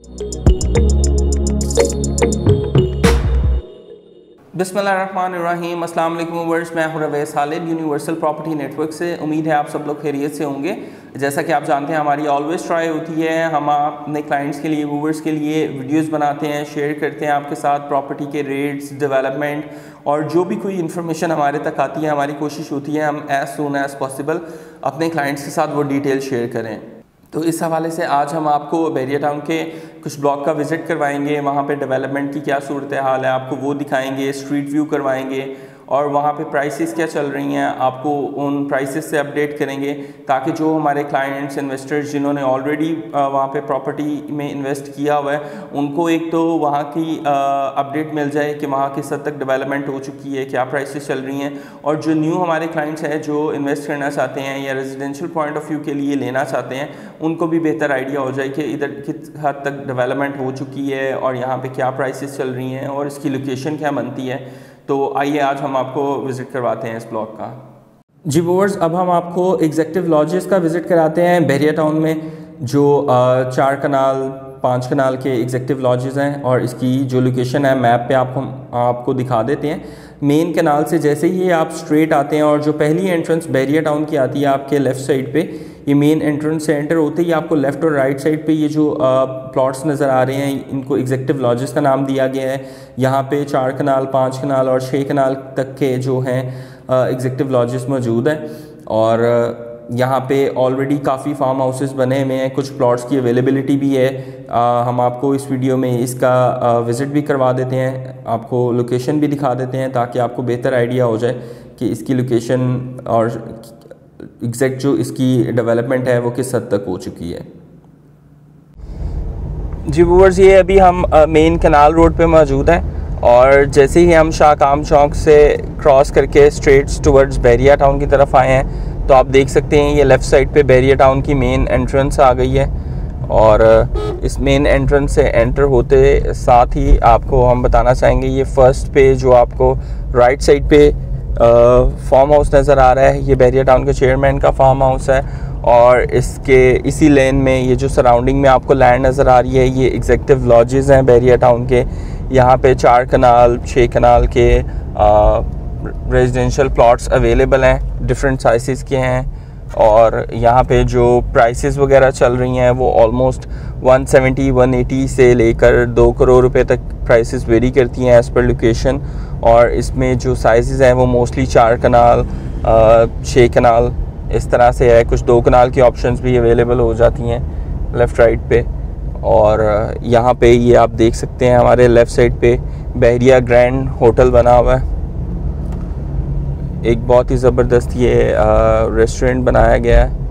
बिस्मिल्लाहिर्रहमानिर्रहीम। अस्सलाम वालेकुम व्यूअर्स, मैं हूं Rais Khalid universal property network से। उम्मीद है आप सब लोग खैरियत से होंगे। जैसा कि आप जानते हैं, हमारी ऑलवेज ट्राई होती है, हम अपने क्लाइंट्स के लिए, व्यूअर्स के लिए वीडियोस बनाते हैं, शेयर करते हैं आपके साथ प्रॉपर्टी के रेट्स, डेवलपमेंट और जो भी कोई इन्फॉर्मेशन हमारे तक आती है, हमारी कोशिश होती है हम एज़ सून एज़ पॉसिबल अपने क्लाइंट्स के साथ वो डिटेल शेयर करें। तो इस हवाले से आज हम आपको बहरिया टाउन के कुछ ब्लॉक का विज़िट करवाएंगे, वहाँ पे डेवलपमेंट की क्या सूरत हाल है आपको वो दिखाएंगे, स्ट्रीट व्यू करवाएंगे और वहाँ पे प्राइसेस क्या चल रही हैं आपको उन प्राइसेस से अपडेट करेंगे, ताकि जो हमारे क्लाइंट्स, इन्वेस्टर्स जिन्होंने ऑलरेडी वहाँ पे प्रॉपर्टी में इन्वेस्ट किया हुआ है, उनको एक तो वहाँ की अपडेट मिल जाए कि वहाँ किस हद तक डेवलपमेंट हो चुकी है, क्या प्राइसेस चल रही हैं, और जो न्यू हमारे क्लाइंट्स हैं जो इन्वेस्ट करना चाहते हैं या रेजिडेंशियल पॉइंट ऑफ व्यू के लिए लेना चाहते हैं, उनको भी बेहतर आइडिया हो जाए कि इधर किस हद तक डेवलपमेंट हो चुकी है और यहाँ पे क्या प्राइसेस चल रही हैं और इसकी लोकेशन क्या बनती है। तो आइए आज हम आपको विज़िट करवाते हैं इस ब्लॉक का। जी व्यूअर्स, अब हम आपको एग्जेक्टिव लॉजेस का विज़िट कराते हैं बहरिया टाउन में, जो 4 कनाल 5 कनाल के एग्जेक्टिव लॉजेस हैं और इसकी जो लोकेशन है मैप पे आपको दिखा देते हैं। मेन कनाल से जैसे ही आप स्ट्रेट आते हैं और जो पहली एंट्रेंस बहरिया टाउन की आती है आपके लेफ़्ट साइड पे, ये मेन एंट्रेंस से एंटर होते ही आपको लेफ़्ट और राइट साइड पे ये जो प्लॉट्स नज़र आ रहे हैं, इनको एग्जेक्टिव लॉजेस का नाम दिया गया है। यहाँ पे 4 कनाल 5 कनाल और 6 कनाल तक के जो हैं एग्जेक्टिव लॉजेस मौजूद हैं और यहाँ पे ऑलरेडी काफ़ी फार्म हाउसेस बने हुए हैं, कुछ प्लॉट्स की अवेलेबिलिटी भी है। हम आपको इस वीडियो में इसका विज़िट भी करवा देते हैं, आपको लोकेशन भी दिखा देते हैं ताकि आपको बेहतर आइडिया हो जाए कि इसकी लोकेशन और एग्जैक्ट जो इसकी डेवलपमेंट है वो किस हद तक हो चुकी है। जी व्यूअर्स, ये अभी हम मेन कनाल रोड पे मौजूद हैं और जैसे ही हम शाहकाम चौक से क्रॉस करके स्ट्रेट टुवर्ड्स बहरिया टाउन की तरफ आए हैं तो आप देख सकते हैं ये लेफ़्ट साइड पे बहरिया टाउन की मेन एंट्रेंस आ गई है और इस मेन एंट्रेंस से एंटर होते साथ ही आपको हम बताना चाहेंगे, ये फर्स्ट पे जो आपको राइट साइड पे फार्म हाउस नज़र आ रहा है, ये बहरिया टाउन के चेयरमैन का फार्म हाउस है और इसके इसी लेन में ये जो सराउंडिंग में आपको लैंड नज़र आ रही है, ये एग्जेक्टिव लॉजेस हैं बहरिया टाउन के। यहाँ पे 4 कनाल 6 कनाल के रेजिडेंशियल प्लॉट्स अवेलेबल हैं, डिफरेंट साइज़ के हैं और यहाँ पे जो प्राइसेस वगैरह चल रही हैं वो ऑलमोस्ट 170-180 से लेकर 2 करोड़ रुपए तक प्राइसेस वेरी करती हैं एज़ पर लोकेशन। और इसमें जो साइज़ हैं वो मोस्टली 4 कनाल 6 कनाल इस तरह से है, कुछ 2 कनाल की ऑप्शंस भी अवेलेबल हो जाती हैं लेफ़्ट राइट पे। और यहाँ पे ये आप देख सकते हैं हमारे लेफ़्ट साइड पे बहरिया ग्रैंड होटल बना हुआ है, एक बहुत ही ज़बरदस्त ये रेस्टोरेंट बनाया गया है।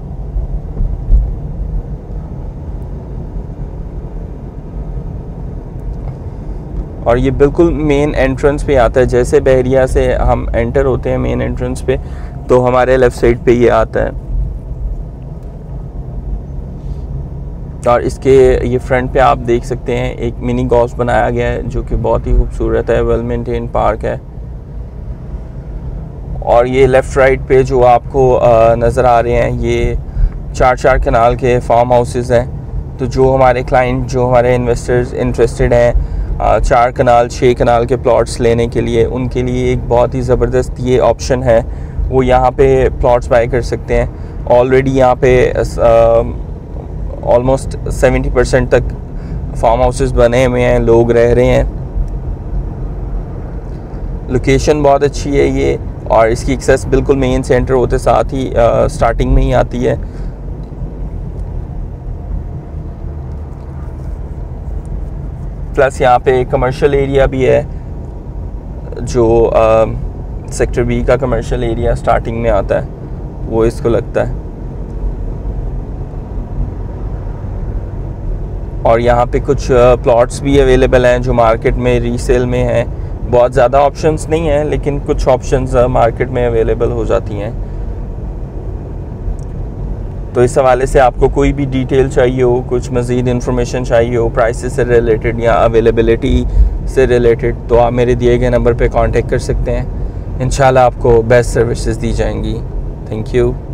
और ये बिल्कुल मेन एंट्रेंस पे आता है, जैसे बहरिया से हम एंटर होते हैं मेन एंट्रेंस पे तो हमारे लेफ़्ट साइड पे ये आता है और इसके ये फ्रंट पे आप देख सकते हैं एक मिनी गॉल्फ बनाया गया है जो कि बहुत ही खूबसूरत है, वेल मेंटेन पार्क है। और ये लेफ़्ट राइट पे जो आपको नज़र आ रहे हैं ये 4 कनाल के फार्म हाउसेस हैं। तो जो हमारे क्लाइंट, जो हमारे इन्वेस्टर्स इंटरेस्टेड हैं 4 कनाल 6 कनाल के प्लॉट्स लेने के लिए, उनके लिए एक बहुत ही ज़बरदस्त ये ऑप्शन है, वो यहाँ पे प्लॉट्स बाय कर सकते हैं। ऑलरेडी यहाँ पे ऑलमोस्ट 70% तक फार्म हाउसेस बने हुए हैं, लोग रह रहे हैं, लोकेशन बहुत अच्छी है ये और इसकी एक्सेस बिल्कुल मेन सेंटर होते साथ ही स्टार्टिंग में ही आती है। प्लस यहाँ पे कमर्शियल एरिया भी है जो सेक्टर बी का कमर्शियल एरिया स्टार्टिंग में आता है, वो इसको लगता है। और यहाँ पे कुछ प्लॉट्स भी अवेलेबल हैं जो मार्केट में रीसेल में हैं, बहुत ज़्यादा ऑप्शंस नहीं हैं लेकिन कुछ ऑप्शंस मार्केट में अवेलेबल हो जाती हैं। तो इस हवाले से आपको कोई भी डिटेल चाहिए हो, कुछ मज़ीद इन्फॉर्मेशन चाहिए हो प्राइसेस से रिलेटेड या अवेलेबिलिटी से रिलेटेड, तो आप मेरे दिए गए नंबर पे कांटेक्ट कर सकते हैं। इंशाल्लाह आपको बेस्ट सर्विसेज दी जाएंगी। Thank you.